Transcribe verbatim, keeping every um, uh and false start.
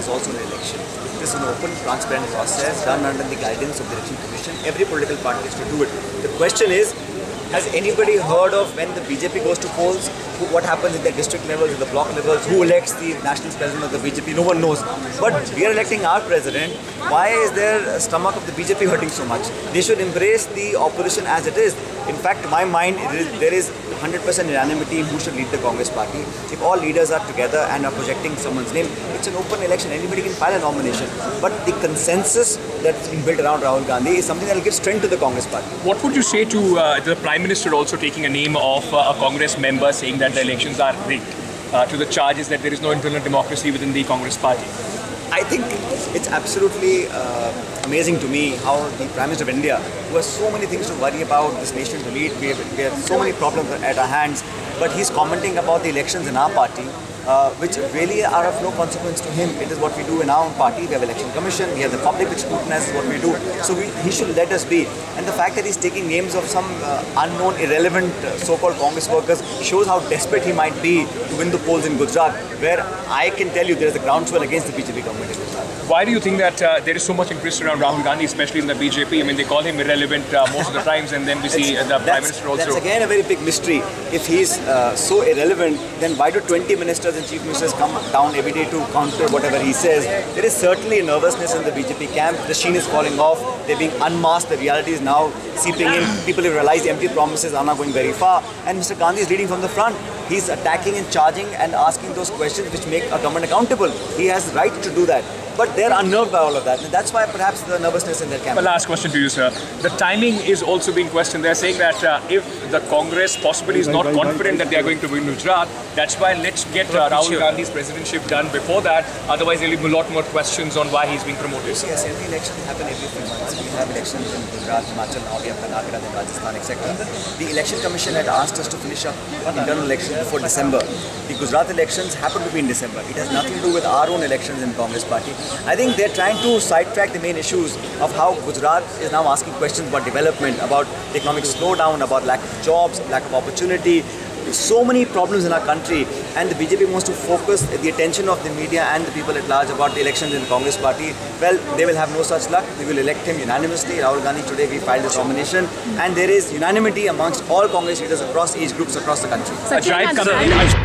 also an election. This is an open, transparent process done under the guidance of the Election Commission. Every political party is to do it. The question is, has anybody heard of when the B J P goes to polls, who, what happens at the district levels, at the block levels, who elects the national president of the B J P? No one knows. But we are electing our president. Why is their stomach of the B J P hurting so much? They should embrace the opposition as it is. In fact, to my mind, it is, there is one hundred percent unanimity in who should lead the Congress party. If all leaders are together and are projecting someone's name, it's an open election. Anybody can file a nomination. But the consensus that's been built around Rahul Gandhi is something that will give strength to the Congress party. What would you say to uh, the Prime Minister also taking a name of uh, a Congress member saying that the elections are rigged, uh, to the charges that there is no internal democracy within the Congress party? I think it's absolutely uh, amazing to me how the Prime Minister of India, who has so many things to worry about, this nation to lead, we have, we have so many problems at our hands, but he's commenting about the elections in our party, uh, which really are of no consequence to him. It is what we do in our own party. We have election commission, we have the public which scrutinizes what we do. So we, he should let us be. And the fact that he's taking names of some uh, unknown, irrelevant uh, so-called Congress workers shows how desperate he might be to win the polls in Gujarat, where I can tell you there is a groundswell against the B J P government in Gujarat. Why do you think that uh, there is so much interest around Rahul Gandhi, especially in the B J P? I mean, they call him irrelevant uh, most of the times, and then we see uh, the Prime Minister also. That's again a very big mystery. If he's uh, so irrelevant, then why do twenty ministers and chief ministers come down every day to counter whatever he says? There is certainly a nervousness in the B J P camp. The sheen is falling off. They're being unmasked. The reality is now seeping in. People have realized empty promises are not going very far. And Mister Gandhi is leading from the front. He's attacking and charging and asking those questions which make a government accountable. He has the right to do that. But they're unnerved by all of that. And that's why perhaps the nervousness in their camp. Well, last question to you, sir. The timing is also being questioned. They're saying that uh, if the Congress possibly is not confident that they are going to win Gujarat, that's why let's get uh, Rahul Gandhi's presidency done before that. Otherwise, there will be a lot more questions on why he's being promoted. Yes, every election happens every few months. We have elections in Gujarat, Himachal, now we have Karnataka, then Rajasthan, et cetera. The Election Commission had asked us to finish up internal elections before December. The Gujarat elections happen to be in December. It has nothing to do with our own elections in Congress party. I think they're trying to sidetrack the main issues of how Gujarat is now asking questions about development, about economic slowdown, about lack of jobs, lack of opportunity. So many problems in our country, and the B J P wants to focus the attention of the media and the people at large about the elections in the Congress party. Well, they will have no such luck. We will elect him unanimously. Rahul Gandhi, today we filed this nomination, and there is unanimity amongst all Congress leaders across age groups across the country.